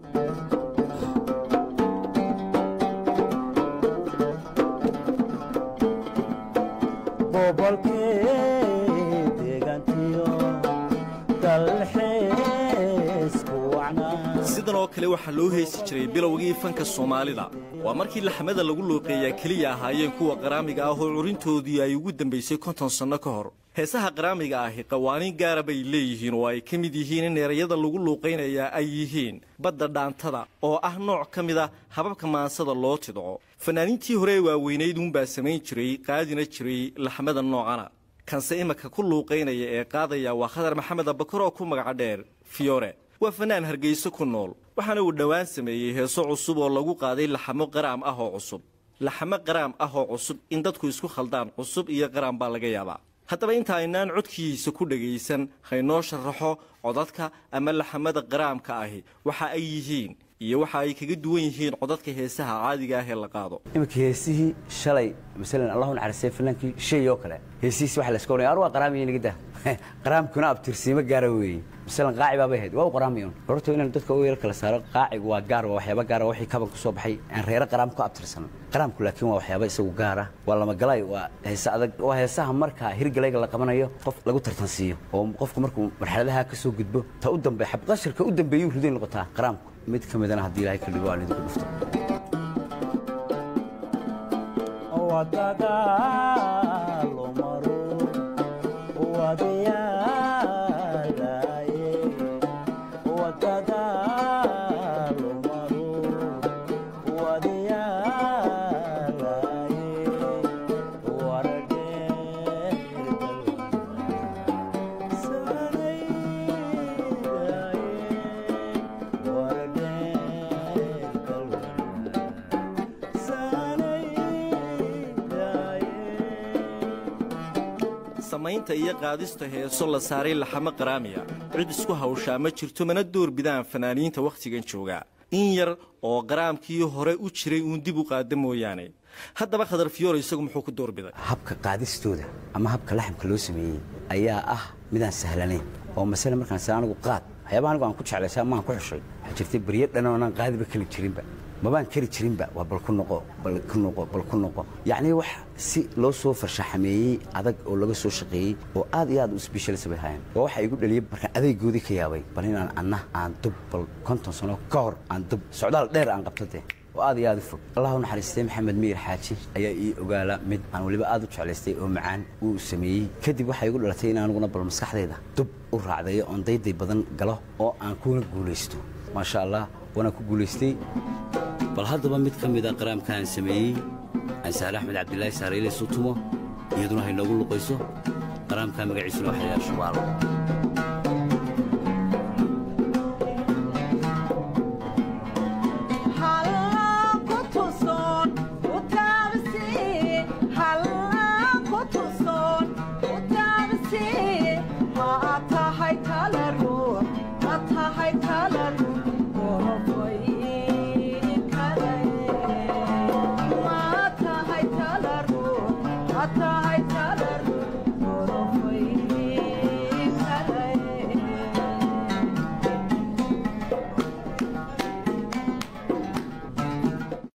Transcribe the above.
sidan oo kale waxaa loo heesi jiray bilowgii fanka Soomaalida waa markii laxmada lagu looqeeyay kaliya ahaayeen kuwa qaraamiga ah oo curintoodii ay ugu dambeysay 50 sano ka hor heesaha qaraamiga ah qawaaniin gaar ah bay leeyihiin oo ay ka mid yihiin in erayada lagu looqeynaya ay yihiin badda dhaantada oo ah nooc ka mid ah hababka maansada loo tidco fanaaniintii hore waaweyneed baa samayn jiray qaadina jiray laxmada noocana kanse imaka ku looqeynaya ee qaadaya waa Khadar Maxamed Abakar oo ku magac dheer Fiore waa fanaan Hargeysa ku nool waxaana uu dhawaan sameeyay heeso cusub oo lagu qaaday laxmo qaraam ah oo cusub laxmo qaraam ah oo cusub in dadku isku khaldaan cusub iyo qaraam baa laga yaabaa haddaba inta aynaan codkiisa ku dhageysan haynoo sharaxo codadka ama laxmada qaraamka ahi waxa ay yihiin iyo waxa ay kaga duwan yihiin codadka heesaha caadiga ah ee la qaado imika heesihii shalay midalan Allahu naxariisto fanaanki shay oo kale heesihiis waxa la iska oranay arwa qaraamiye nigada qaraamkuna abtirsiimo gaar ah weey midalan qaaciba bay ahayd waa qaraamiyon horta inaan dadka u yeel kala saaro qaacigu waa gaar waa waxyaabo gaar ah wixii kaban ku soo baxay aan reero qaraamku abtirsan qaraamku laakiin waa waxyaabo isagu gaar ah waa lama galay waa heesa adag waa heesaha marka hirgalayga la qabanayo qof lagu tartansiyo oo qofku markuu marxaladaha ka soo gudbo ta u dambeey xab qashirka u dambeeyay rideen noqotaa qaraamku mid ka midana hadii Ilaahay ka dhigo aan idinku dhufto wadada lo maro wadiya laaye wadada lo maro wadiya laaye warade saray samaynta iyo qaadista heeso la saaray laxmo qaraamiya cid isku hawshaa ma jirto mana door bidaan fanaaniinta waqtigan jooga in yar oo qaraamkii hore u jiray uu dib u qaada mooyaane haddaba Khadar Fiore isagu muxuu ku door biday habka qaadistooda ama habka laxmka loo sameeyay ayaa ah midaan sahlanayn oo mas'ala markaan saanagu qaad waxyaabaha anigu aan ku jeclaysaa ma aan ku xushay waxa jirtay bariye dhan oo aan qaadiba kali jirinba ma baan kari jirinba waa bal ku noqo yaani wax si loo soo farshaxameeyay adag oo laga soo shaqeeyay oo aad iyo aad u special sameeyay waxa igu dhaliyay marka adeegoodi ka yaabay bal inaan aan dub bal 50 sano ka hor aan dub socdaal dheer aan qabtay oo aad iyo aad fog Allahu naxariistay Maxamed Miir Xaaji ayaa ii ogaala mid aan waliba aad u jeclaystay oo macaan uu sameeyay kadib waxa igu dhalatay in aan aniguna bal maskaxdayda dub u raacday oo dayday badan galo oo aan ku guuleysto ma sha Allah wana ku guuleystay bal haddaba mid ka mid ah qaraamkan sameeyay Saalax Ahmed Cabdullaahi Saareele Sutumo iyaduna hay noogu luqayso qaraamka magaciisa waxa la Shabaalo Ata